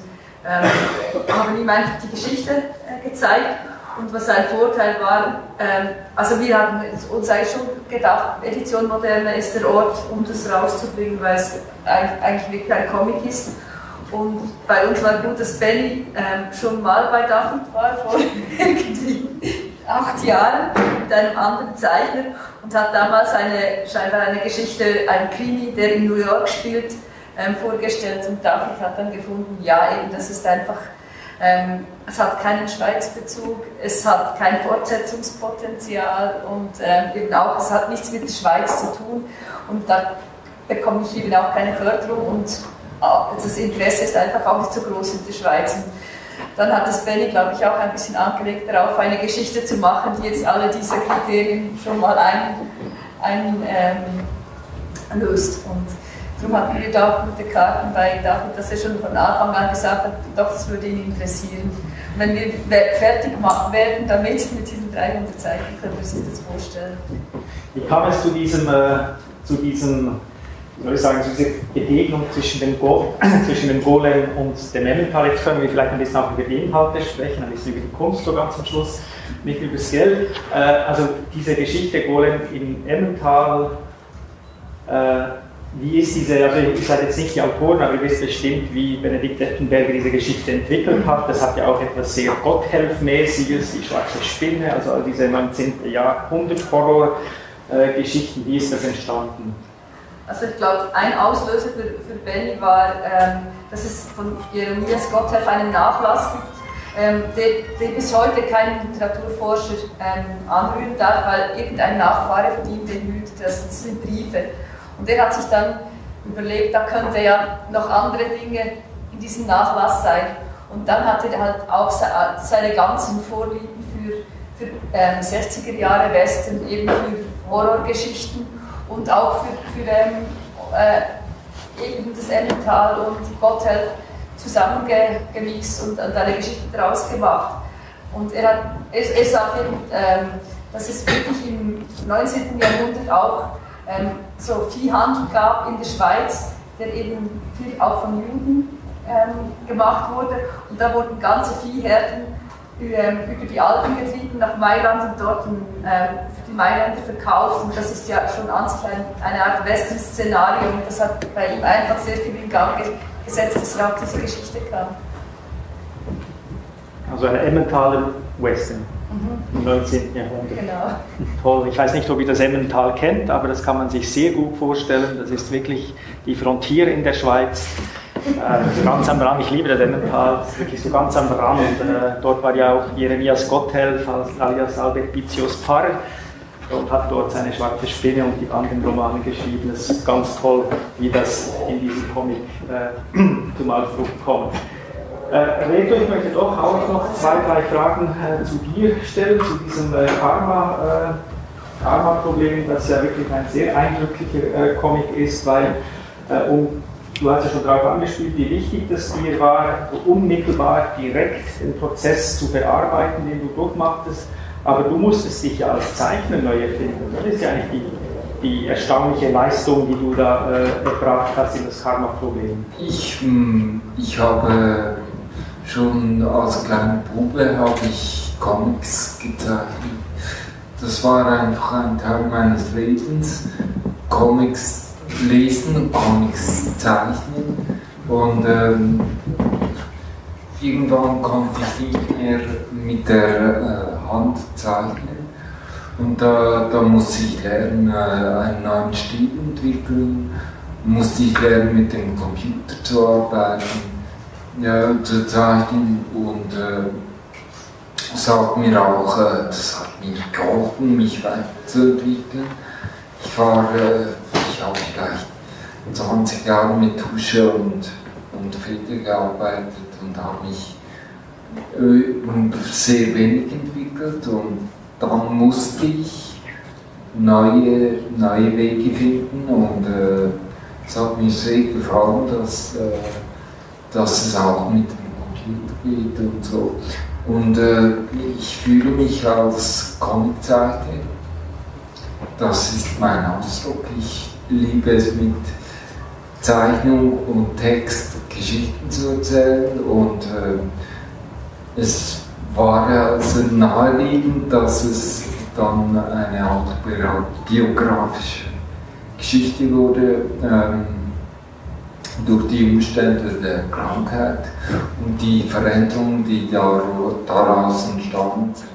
ähm, haben ihm einfach die Geschichte äh, gezeigt. Und was ein Vorteil war, ähm, also wir haben uns eigentlich schon gedacht, Edition Moderne ist der Ort, um das rauszubringen, weil es eigentlich wirklich ein Comic ist. Und bei uns war gut, dass Benny ähm, schon mal bei David war, vor irgendwie acht Jahren, mit einem anderen Zeichner und hat damals eine, scheinbar eine Geschichte, einen Krimi, der in New York spielt, ähm, vorgestellt. Und David hat dann gefunden, ja eben, das ist einfach... Ähm, es hat keinen Schweizbezug, es hat kein Fortsetzungspotenzial und ähm, eben auch, es hat nichts mit der Schweiz zu tun und da bekomme ich eben auch keine Förderung und äh, das Interesse ist einfach auch nicht so groß in der Schweiz. Und dann hat es Benny, glaube ich, auch ein bisschen angelegt darauf, eine Geschichte zu machen, die jetzt alle diese Kriterien schon mal ein, ein, ähm, löst. Und darum hatten wir da auch gute Karten bei David, dass er schon von Anfang an gesagt hat, doch, das würde ihn interessieren. Und wenn wir fertig machen werden damit, mit diesen dreihundert Seiten, können wir sich das vorstellen. Wie kam es zu diesem, äh, zu diesem, wie soll ich sagen, zu dieser Begegnung zwischen dem, Go zwischen dem Golem und dem Emmental? Jetzt können wir vielleicht ein bisschen auch über die Inhalte sprechen, ein bisschen über die Kunst so ganz zum Schluss, nicht über das Geld. Äh, also diese Geschichte Golem im Emmental, äh, wie ist diese, also ich sage jetzt nicht die Autoren, aber ihr wisst bestimmt, wie Benedikt Eppenberger diese Geschichte entwickelt hat. Das hat ja auch etwas sehr Gotthelf-mäßiges, die schwarze Spinne, also all diese neunzehnten Jahrhundert-Horror-Geschichten. Wie ist das entstanden? Also ich glaube, ein Auslöser für, für Benny war, ähm, dass es von Jeremias Gotthelf einen Nachlass gibt, ähm, der, der bis heute kein Literaturforscher ähm, anrühren darf, weil irgendein Nachfahre von ihm den hütet. Das sind Briefe. Und er hat sich dann überlegt, da könnte ja noch andere Dinge in diesem Nachlass sein. Und dann hatte er halt auch seine ganzen Vorlieben für, für ähm, sechziger Jahre Western, eben für Horrorgeschichten und auch für, für ähm, äh, eben das Emmental und Gotthelf zusammengemixt und, und eine Geschichte daraus gemacht. Und er, hat, er, er sagt eben, ähm, dass es wirklich im neunzehnten Jahrhundert auch ähm, so Viehhandel gab in der Schweiz, der eben viel auch von Juden ähm, gemacht wurde. Und da wurden ganze Viehherden ähm, über die Alpen getrieben nach Mailand und dort ähm, für die Mailänder verkauft. Und das ist ja schon an sich ein, eine Art Western-Szenario. Und das hat bei ihm einfach sehr viel in Gang gesetzt, dass er auf diese Geschichte kam. Also eine Emmentaler Western. Mhm. Im neunzehnten Jahrhundert. Genau. Toll. Ich weiß nicht, ob ihr das Emmental kennt, aber das kann man sich sehr gut vorstellen. Das ist wirklich die Frontier in der Schweiz. Äh, ganz am Rand, ich liebe das Emmental, das ist wirklich so ganz am Rand. Äh, dort war ja auch Jeremias Gotthelf alias Albert Pizzios Pfarrer und hat dort seine schwarze Spinne und die anderen Romane geschrieben. Das ist ganz toll, wie das in diesem Comic äh, zum Ausdruck kommt. Äh, Reto, ich möchte doch auch noch zwei, drei Fragen äh, zu dir stellen, zu diesem äh, Karma, äh, Karma-Problem, das ja wirklich ein sehr eindrücklicher äh, Comic ist, weil, äh, um, du hast ja schon darauf angespielt, wie wichtig das dir war, unmittelbar direkt den Prozess zu verarbeiten, den du durchmachtest, aber du musstest dich ja als Zeichner neu erfinden. Das ist ja eigentlich die, die erstaunliche Leistung, die du da äh, erbracht hast in das Karma-Problem. Ich, ich habe schon als kleine Bube habe ich Comics gezeichnet. Das war einfach ein Teil meines Lebens. Comics lesen, Comics zeichnen. Und ähm, irgendwann konnte ich nicht mehr mit der äh, Hand zeichnen. Und da, da musste ich lernen, äh, einen neuen Stil entwickeln. musste ich lernen, mit dem Computer zu arbeiten, ja, zu zeichnen, und äh, sagt mir auch, äh, das hat mir geholfen, mich weiterzuentwickeln. Ich war, äh, ich habe vielleicht zwanzig Jahre mit Tusche und, und Filter gearbeitet und habe mich äh, sehr wenig entwickelt, und dann musste ich neue, neue Wege finden, und äh, es hat mir sehr gefallen, dass, äh, dass es auch mit dem Computer geht und so. Und äh, ich fühle mich als Comiczeichner. Das ist mein Ausdruck. Ich liebe es, mit Zeichnung und Text Geschichten zu erzählen, und äh, es war also naheliegend, dass es dann eine autobiografische Geschichte wurde, ähm, durch die Umstände der Krankheit und die Veränderungen, die daraus entstanden sind.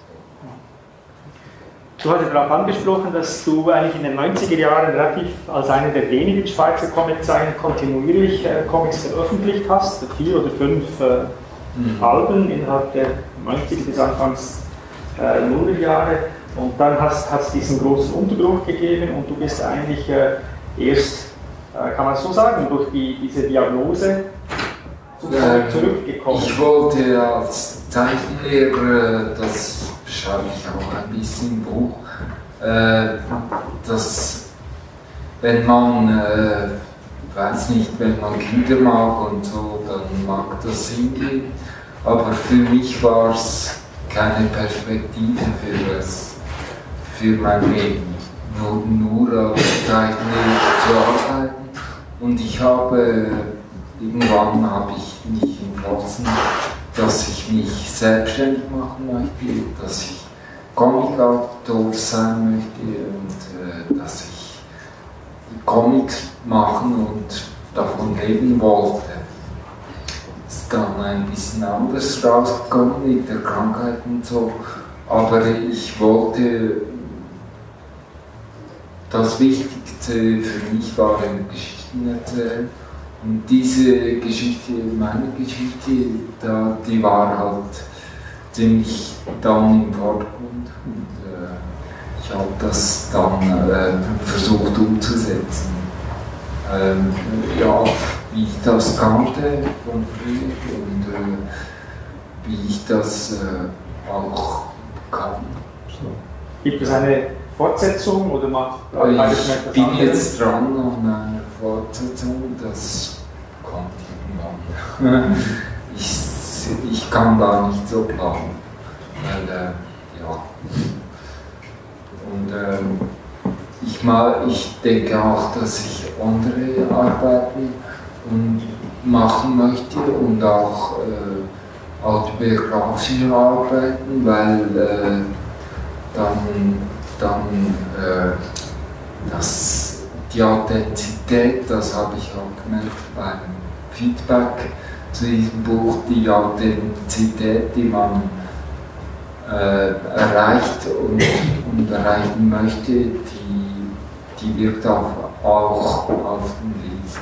Du hast ja darauf angesprochen, dass du eigentlich in den neunziger Jahren relativ als einer der wenigen Schweizer Comiczeichner kontinuierlich äh, Comics veröffentlicht hast, vier oder fünf äh, mhm. Alben innerhalb der neunziger bis Anfangs äh, Nullerjahre, und dann hast es diesen großen Unterbruch gegeben, und du bist eigentlich äh, erst, äh, kann man so sagen, durch die, diese Diagnose äh, zurückgekommen. Ich wollte als Zeichenlehrer, das beschreibe ich auch ein bisschen im Buch, äh, dass wenn man, äh, weiß nicht, wenn man Kinder mag und so, dann mag das hingehen, aber für mich war es keine Perspektive für, das, für mein Leben, nur, nur als Zeichenlehrer zu arbeiten, und ich habe, irgendwann habe ich mich entschlossen, dass ich mich selbstständig machen möchte, dass ich Comicautor sein möchte, und äh, dass ich Comics machen und davon leben wollte. Es ist dann ein bisschen anders rausgekommen mit der Krankheit und so, aber ich wollte, das Wichtigste für mich war, Geschichten erzählen. Und diese Geschichte, meine Geschichte, da, die war halt ziemlich dann im Vordergrund, und äh, ich habe das dann äh, versucht umzusetzen. Ähm, ja, wie ich das kannte von früher, und äh, wie ich das äh, auch kann. So. Gibt es eine Fortsetzung oder macht Ich bin jetzt dran an einer Fortsetzung, das kommt irgendwann. ich, ich kann da nicht so planen, weil, äh, ja. Und ähm, ich, mal, ich denke auch, dass ich andere Arbeiten und machen möchte, und auch äh, autobiografische Arbeiten, weil äh, dann dann äh, das, die Authentizität, das habe ich auch gemerkt beim Feedback zu diesem Buch, die Authentizität, die man äh, erreicht und, und erreichen möchte, die, die wirkt auch, auch auf den Leser.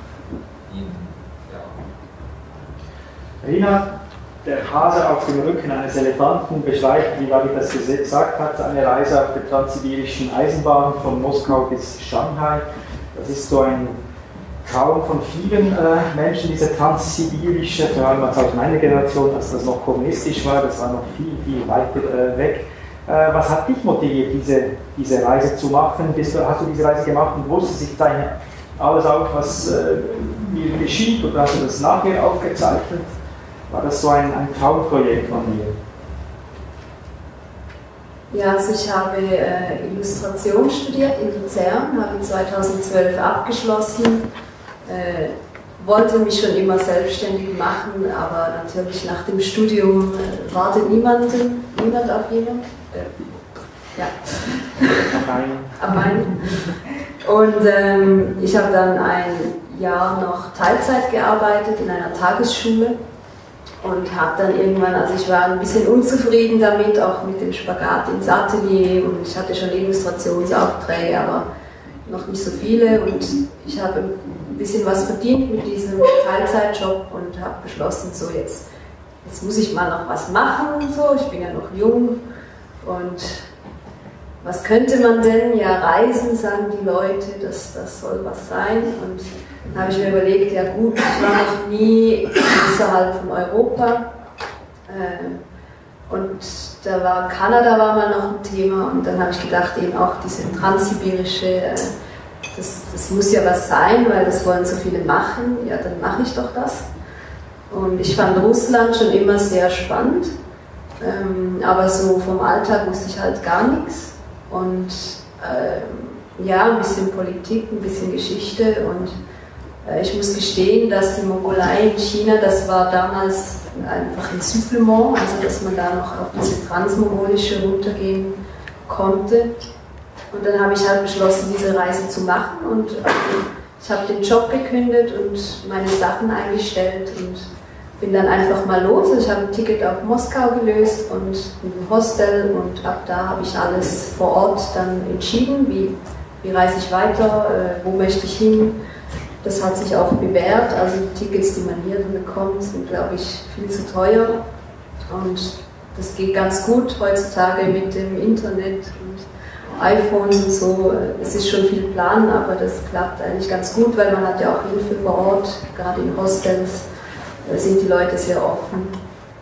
Ja. Rina, der Hase auf dem Rücken eines Elefanten beschreibt, wie Wally das gesagt hat, eine Reise auf der transsibirischen Eisenbahn von Moskau bis Shanghai. Das ist so ein Traum von vielen äh, Menschen, diese transsibirische, vor allem aus meiner Generation, als das noch kommunistisch war, das war noch viel, viel weiter äh, weg. Äh, was hat dich motiviert, diese, diese Reise zu machen? Bist du, hast du diese Reise gemacht und wusstest sich deine, alles auf, was äh, mir geschieht, oder hast du das nachher aufgezeichnet? War das so ein, ein Traumprojekt von dir? Ja, also ich habe äh, Illustration studiert in Luzern, habe zweitausendzwölf abgeschlossen, äh, wollte mich schon immer selbstständig machen, aber natürlich nach dem Studium äh, wartet niemanden, niemand auf jemand. Äh, ja. Auf einen. Und ähm, ich habe dann ein Jahr noch Teilzeit gearbeitet in einer Tagesschule. Und habe dann irgendwann, also ich war ein bisschen unzufrieden damit, auch mit dem Spagat ins Atelier, und ich hatte schon Illustrationsaufträge, aber noch nicht so viele und ich habe ein bisschen was verdient mit diesem Teilzeitjob und habe beschlossen, so jetzt, jetzt muss ich mal noch was machen, so, ich bin ja noch jung und was könnte man denn? Ja, reisen, sagen die Leute, das, das soll was sein und dann habe ich mir überlegt, ja gut, ich war noch nie außerhalb von Europa äh, und da war Kanada war mal noch ein Thema und dann habe ich gedacht, eben auch diese transsibirische, äh, das, das muss ja was sein, weil das wollen so viele machen, ja dann mache ich doch das. Und ich fand Russland schon immer sehr spannend, ähm, aber so vom Alltag wusste ich halt gar nichts und äh, ja, ein bisschen Politik, ein bisschen Geschichte und äh, ich muss gestehen, dass die Mongolei in China, das war damals einfach ein Supplement, also dass man da noch auf diese transmongolische runtergehen konnte. Und dann habe ich halt beschlossen, diese Reise zu machen und ich habe den Job gekündigt und meine Sachen eingestellt und bin dann einfach mal los. Ich habe ein Ticket auf Moskau gelöst und ein Hostel und ab da habe ich alles vor Ort dann entschieden, wie, wie reise ich weiter, äh, wo möchte ich hin. Das hat sich auch bewährt, also die Tickets, die man hier bekommt, sind, glaube ich, viel zu teuer und das geht ganz gut heutzutage mit dem Internet und iPhones und so. Es ist schon viel Plan, aber das klappt eigentlich ganz gut, weil man hat ja auch Hilfe vor Ort, gerade in Hostels da sind die Leute sehr offen.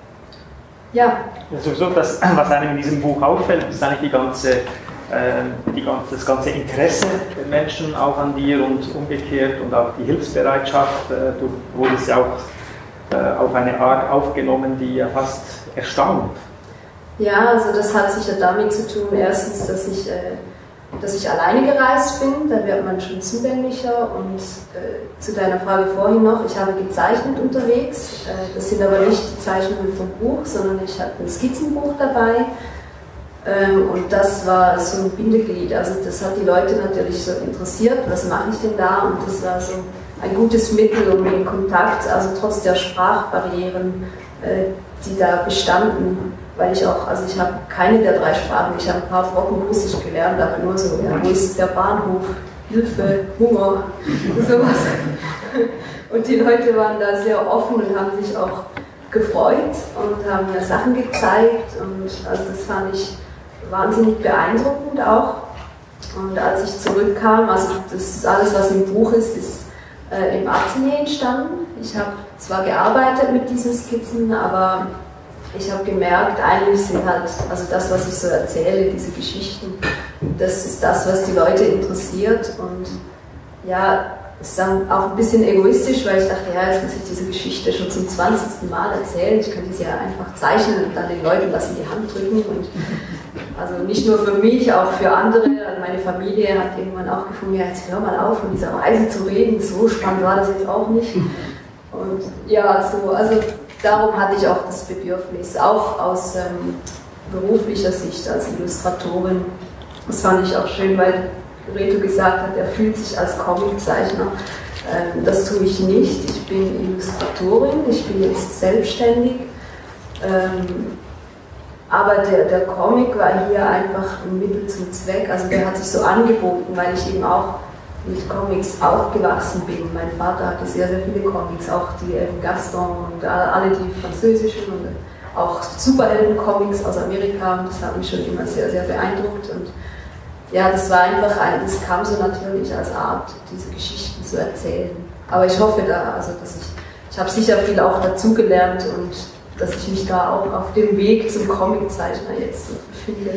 Ja. Ja, sowieso, das, was einem in diesem Buch auffällt, ist eigentlich die ganze Die ganze, das ganze Interesse der Menschen auch an dir und umgekehrt und auch die Hilfsbereitschaft. Du wurdest ja auch auf eine Art aufgenommen, die ja fast erstaunt. Ja, also das hat sicher damit zu tun, erstens, dass ich, dass ich alleine gereist bin, da wird man schon zugänglicher und zu deiner Frage vorhin noch, ich habe gezeichnet unterwegs, das sind aber nicht die Zeichnungen vom Buch, sondern ich hatte ein Skizzenbuch dabei. Und das war so ein Bindeglied, also das hat die Leute natürlich so interessiert, was mache ich denn da? Und das war so ein gutes Mittel, um in Kontakt, also trotz der Sprachbarrieren, die da bestanden, weil ich auch, also ich habe keine der drei Sprachen, ich habe ein paar Brocken Russisch gelernt, aber nur so, ja, wo ist der Bahnhof, Hilfe, Hunger, sowas. Und die Leute waren da sehr offen und haben sich auch gefreut und haben mir Sachen gezeigt und also das fand ich wahnsinnig beeindruckend auch. Und als ich zurückkam, also das ist alles, was im Buch ist, ist äh, im Atelier entstanden. Ich habe zwar gearbeitet mit diesen Skizzen, aber ich habe gemerkt, eigentlich sind halt, also das, was ich so erzähle, diese Geschichten, das ist das, was die Leute interessiert. Und ja, es ist dann auch ein bisschen egoistisch, weil ich dachte, ja, jetzt muss ich diese Geschichte schon zum zwanzigsten Mal erzählen. Ich könnte sie ja einfach zeichnen und dann den Leuten was in die Hand drücken. Und also nicht nur für mich, auch für andere. Also meine Familie hat irgendwann auch gefunden, ja, jetzt hör mal auf, von dieser Reise zu reden. So spannend war das jetzt auch nicht. Und ja, so, also darum hatte ich auch das Bedürfnis, auch aus ähm, beruflicher Sicht als Illustratorin. Das fand ich auch schön, weil Reto gesagt hat, er fühlt sich als Comiczeichner. Ähm, das tue ich nicht. Ich bin Illustratorin, ich bin jetzt selbstständig. Ähm, aber der, der Comic war hier einfach ein Mittel zum Zweck. Also der hat sich so angeboten, weil ich eben auch mit Comics aufgewachsen bin. Mein Vater hatte sehr, sehr viele Comics, auch die ähm, Gaston und alle die französischen und auch Superhelden-Comics aus Amerika. Und das hat mich schon immer sehr, sehr beeindruckt. Und ja, das war einfach, ein, das kam so natürlich als Art, diese Geschichten zu erzählen. Aber ich hoffe da, also dass ich, ich habe sicher viel auch dazugelernt und dass ich mich da auch auf dem Weg zum Comiczeichner jetzt befinde.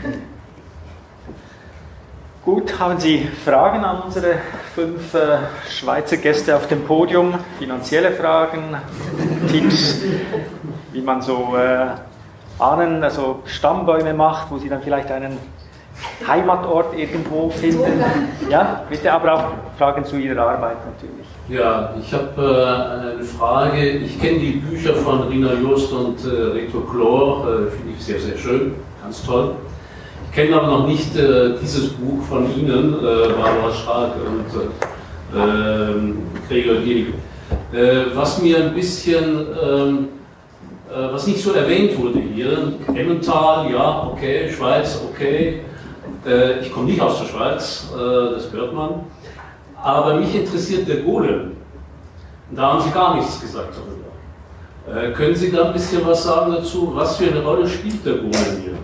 Gut, haben Sie Fragen an unsere fünf äh, Schweizer Gäste auf dem Podium? Finanzielle Fragen, Tipps, wie man so äh, Ahnen, also Stammbäume macht, wo Sie dann vielleicht einen Heimatort irgendwo finden. Ja, bitte, aber auch Fragen zu Ihrer Arbeit natürlich. Ja, ich habe äh, eine Frage. Ich kenne die Bücher von Rina Jost und äh, Reto Glor, äh, finde ich sehr, sehr schön, ganz toll. Ich kenne aber noch nicht äh, dieses Buch von Ihnen, äh, Barbara Schrag und äh, Gregor Gilg. Äh, was mir ein bisschen, ähm, äh, was nicht so erwähnt wurde hier, Emmental, ja, okay, Schweiz, okay. Äh, ich komme nicht aus der Schweiz, äh, das hört man. Aber mich interessiert der Golem. Da haben Sie gar nichts gesagt darüber. Äh, können Sie da ein bisschen was sagen dazu? Was für eine Rolle spielt der Golem hier?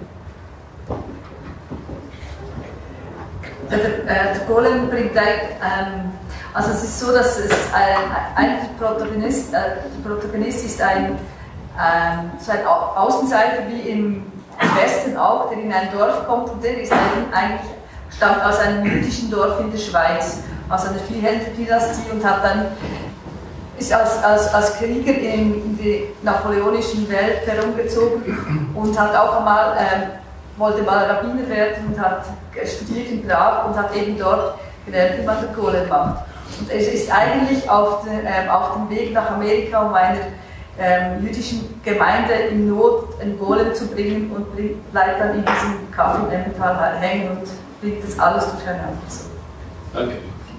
Der, äh, der Golem bringt ähm, also es ist so, dass es ein, ein Protagonist, äh, der Protagonist ist ein, ähm, so ein Au Außenseiter wie im Westen auch, der in ein Dorf kommt, und der ist eigentlich, stammt aus einem jüdischen Dorf in der Schweiz, aus einer Viehhändler-Dynastie, und hat dann ist als, als, als Krieger in, in die napoleonischen Welt herumgezogen und hat auch einmal ähm, wollte mal Rabbiner werden und hat studiert in Prag und hat eben dort gelernt, wie man den Golem macht. Und es ist eigentlich auf, den, ähm, auf dem Weg nach Amerika, um einer ähm, jüdischen Gemeinde in Not einen Golem zu bringen, und bleibt dann in diesem Kaff in Emmental hängen und bringt das alles durcheinander. So. Danke.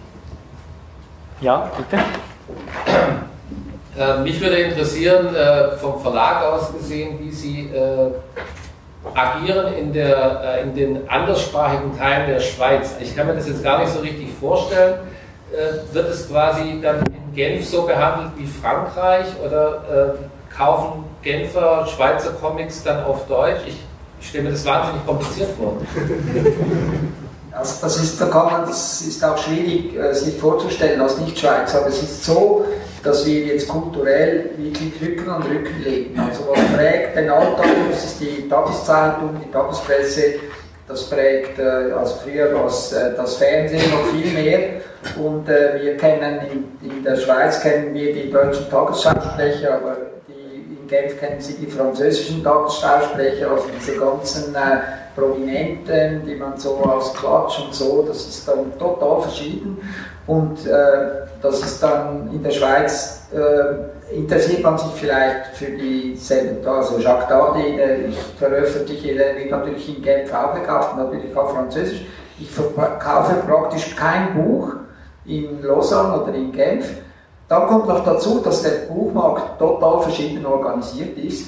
Ja, bitte. Äh, mich würde interessieren, äh, vom Verlag aus gesehen, wie Sie äh, agieren in, der, äh, in den anderssprachigen Teilen der Schweiz. Ich kann mir das jetzt gar nicht so richtig vorstellen. Äh, wird es quasi dann in Genf so behandelt wie Frankreich, oder äh, kaufen Genfer Schweizer Comics dann auf Deutsch? Ich, ich stelle mir das wahnsinnig kompliziert vor. Also das ist, da kann man, das ist auch schwierig, äh, sich vorzustellen als Nicht-Schweizer, aber es ist so, dass wir jetzt kulturell wirklich Rücken an Rücken leben. Also was prägt den Alltag, das ist die Tageszeitung, die Tagespresse, das prägt, äh, also früher was, äh, das Fernsehen noch viel mehr, und äh, wir kennen, in, in der Schweiz kennen wir die deutschen Tagesschausprecher, aber die, in Genf kennen sie die französischen Tagesschausprecher, also diese ganzen äh, Prominenten, die man so aus Klatsch und so, das ist dann total verschieden, und äh, das ist dann in der Schweiz, äh, interessiert man sich vielleicht für dieselben, also Jacques Tardy, der ich veröffentliche, der wird natürlich in Genf auch gekauft, natürlich auch französisch. Ich verkaufe praktisch kein Buch in Lausanne oder in Genf. Dann kommt noch dazu, dass der Buchmarkt total verschieden organisiert ist.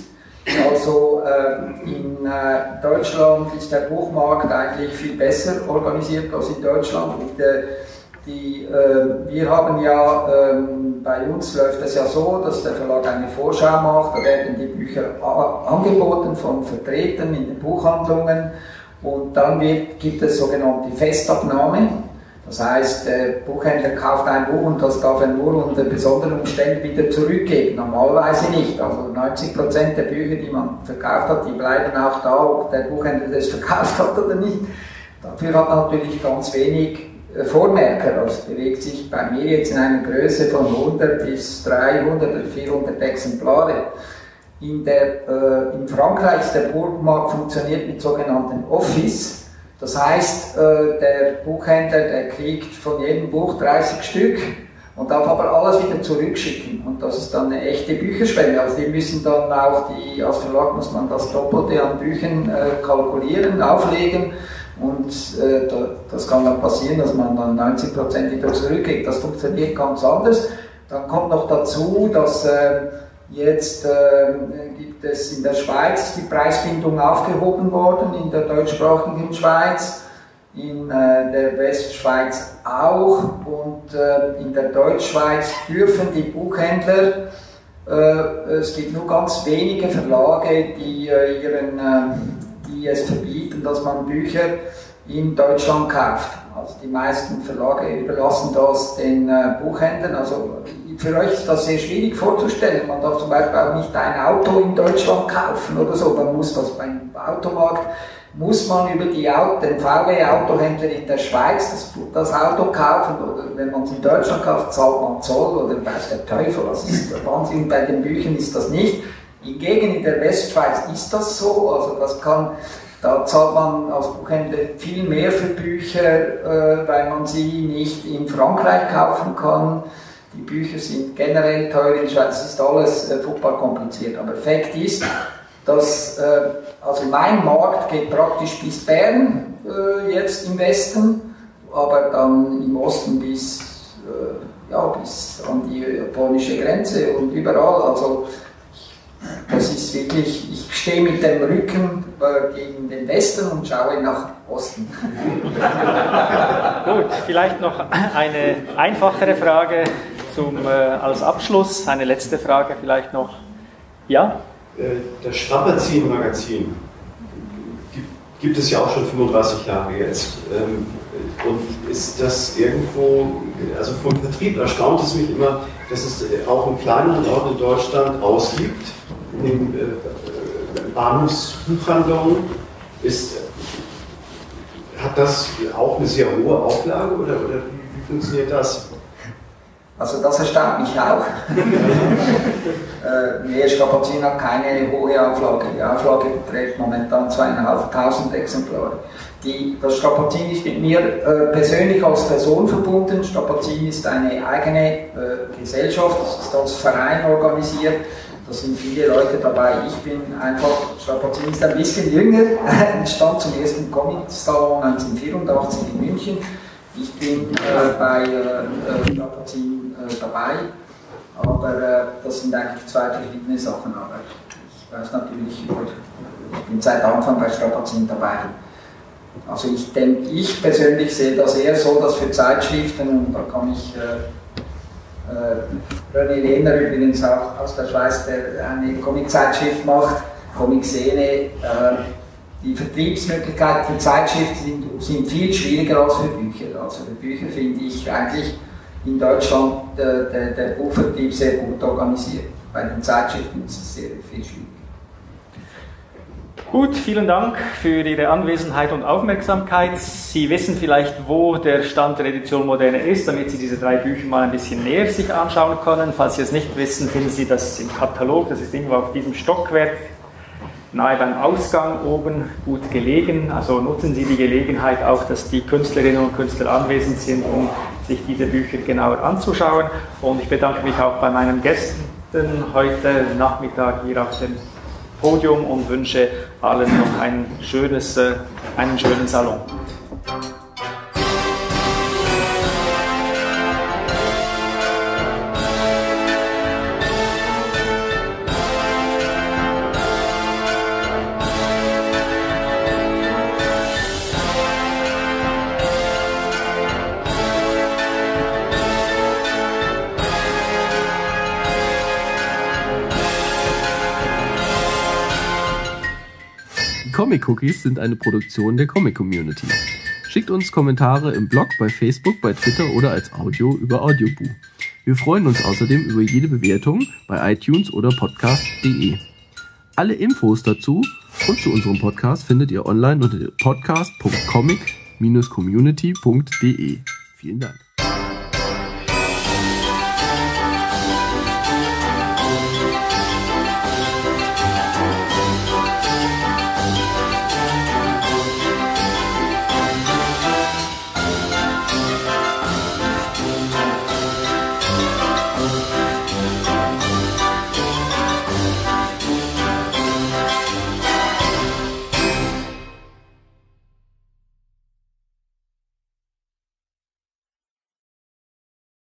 Also äh, in äh, Deutschland ist der Buchmarkt eigentlich viel besser organisiert als in Deutschland. Und, äh, die, äh, wir haben ja, äh, bei uns läuft es ja so, dass der Verlag eine Vorschau macht, da werden die Bücher angeboten von Vertretern in den Buchhandlungen, und dann wird, gibt es sogenannte Festabnahme. Das heißt, der Buchhändler kauft ein Buch und das darf er nur unter besonderen Umständen wieder zurückgeben. Normalerweise nicht. Also neunzig Prozent der Bücher, die man verkauft hat, die bleiben auch da, ob der Buchhändler das verkauft hat oder nicht. Dafür hat man natürlich ganz wenig Vormerker. Das bewegt sich bei mir jetzt in einer Größe von hundert bis dreihundert oder vierhundert Exemplare. In, der, äh, in Frankreich ist der Buchmarkt funktioniert mit sogenannten Office. Das heißt, äh, der Buchhändler, der kriegt von jedem Buch dreißig Stück und darf aber alles wieder zurückschicken. Und das ist dann eine echte Bücherspende. Also die müssen dann auch, die, als Verlag muss man das Doppelte an Büchern äh, kalkulieren, auflegen. Und äh, da, das kann dann passieren, dass man dann neunzig Prozent wieder zurückkriegt. Das funktioniert ganz anders. Dann kommt noch dazu, dass äh, jetzt äh, gibt es in der Schweiz die Preisbindung aufgehoben worden, in der deutschsprachigen Schweiz, in äh, der Westschweiz auch, und äh, in der Deutschschweiz dürfen die Buchhändler, äh, es gibt nur ganz wenige Verlage, die, äh, ihren, äh, die es verbieten, dass man Bücher in Deutschland kauft. Also die meisten Verlage überlassen das den äh, Buchhändlern. Also für euch ist das sehr schwierig vorzustellen. Man darf zum Beispiel auch nicht ein Auto in Deutschland kaufen oder so. Man muss das beim Automarkt, muss man über die Auto, den V W-Autohändler in der Schweiz das, das Auto kaufen, oder wenn man es in Deutschland kauft, zahlt man Zoll oder weiß der Teufel. Das ist der Wahnsinn. Bei den Büchern ist das nicht. Hingegen in der Westschweiz ist das so. Also das kann... Da zahlt man als Buchhändler viel mehr für Bücher, äh, weil man sie nicht in Frankreich kaufen kann. Die Bücher sind generell teuer in der Schweiz, das ist alles äh, furchtbar kompliziert. Aber Fakt ist, dass äh, also mein Markt geht praktisch bis Bern, äh, jetzt im Westen, aber dann im Osten bis, äh, ja, bis an die polnische Grenze und überall. Also das ist wirklich, ich stehe mit dem Rücken äh, gegen den Westen und schaue nach Osten. Gut, vielleicht noch eine einfachere Frage zum, äh, als Abschluss, eine letzte Frage vielleicht noch. Ja? Das Strapazin-Magazin gibt, gibt es ja auch schon fünfunddreißig Jahre jetzt. Und ist das irgendwo, also vom Vertrieb erstaunt es mich immer, dass es auch in kleineren Orten in Deutschland ausgibt, in Bahnhofsbuchhandlungen. Ist, hat das auch eine sehr hohe Auflage oder, oder wie, wie funktioniert das? Also das erstaunt mich auch. äh, nee, Strapazin hat keine hohe Auflage. Die Auflage beträgt momentan zweitausendfünfhundert Exemplare. Die, das Strapazin ist mit mir äh, persönlich als Person verbunden. Strapazin ist eine eigene äh, Gesellschaft, das ist als Verein organisiert. Da sind viele Leute dabei. Ich bin einfach, Strapazin ist ein bisschen jünger, entstand zum ersten Comic-Salon neunzehnhundertvierundachtzig in München. Ich bin äh, bei äh, Strapazin äh, dabei, aber äh, das sind eigentlich zwei verschiedene Sachen. Aber ich weiß natürlich, ich bin seit Anfang bei Strapazin dabei. Also ich denke, ich persönlich sehe das eher so, dass für Zeitschriften, und da kann ich äh, äh, René Lehner übrigens auch aus der Schweiz, der eine Comic-Zeitschrift macht, Comic-Szene, äh, die Vertriebsmöglichkeiten für Zeitschriften sind, sind viel schwieriger als für Bücher. Also für Bücher finde ich eigentlich in Deutschland äh, der, der Buchvertrieb sehr gut organisiert. Bei den Zeitschriften ist es sehr viel schwieriger. Gut, vielen Dank für Ihre Anwesenheit und Aufmerksamkeit. Sie wissen vielleicht, wo der Stand der Edition Moderne ist, damit Sie diese drei Bücher mal ein bisschen näher sich anschauen können. Falls Sie es nicht wissen, finden Sie das im Katalog. Das ist irgendwo auf diesem Stockwerk, nahe beim Ausgang oben, gut gelegen. Also nutzen Sie die Gelegenheit auch, dass die Künstlerinnen und Künstler anwesend sind, um sich diese Bücher genauer anzuschauen. Und ich bedanke mich auch bei meinen Gästen heute Nachmittag hier auf dem Podium und wünsche allen noch ein schönes, äh, einen schönen Salon. Comic Cookies sind eine Produktion der Comic Community. Schickt uns Kommentare im Blog, bei Facebook, bei Twitter oder als Audio über Audioboo. Wir freuen uns außerdem über jede Bewertung bei iTunes oder podcast punkt de. Alle Infos dazu und zu unserem Podcast findet ihr online unter podcast punkt comic Bindestrich community punkt de. Vielen Dank.